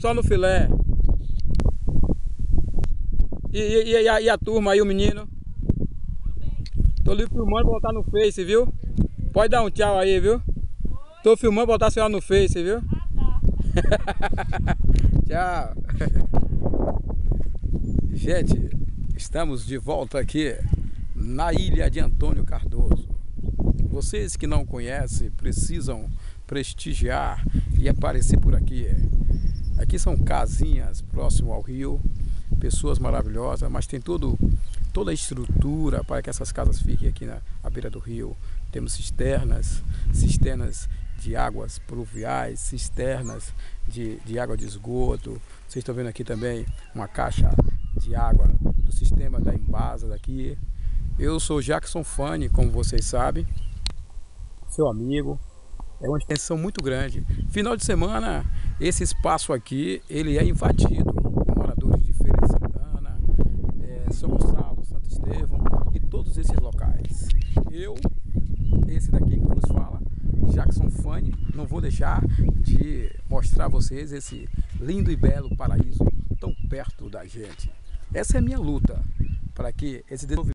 só no filé. E a turma aí, o menino? Tô lhe filmando, botar no Face, viu? Pode dar um tchau aí, viu? Tô filmando, botar a senhora no Face, viu? Tchau. Gente, estamos de volta aqui na ilha de Antônio Cardoso. Vocês que não conhecem precisam prestigiar e aparecer por aqui. Aqui são casinhas próximo ao rio, pessoas maravilhosas, mas tem toda a estrutura para que essas casas fiquem aqui à beira do rio. Temos cisternas de águas pluviais, cisternas de água de esgoto. Vocês estão vendo aqui também uma caixa de água do sistema da Embasa daqui. Eu sou Jackson Fanny, como vocês sabem, seu amigo. É uma extensão muito grande. Final de semana, esse espaço aqui, ele é invadido por moradores de Feira de Santana, São Gonçalo, Santo Estevão e todos esses locais. Esse daqui que vos fala, Jackson Fanny, não vou deixar de mostrar a vocês esse lindo e belo paraíso tão perto da gente. Essa é a minha luta para que esse desenvolvimento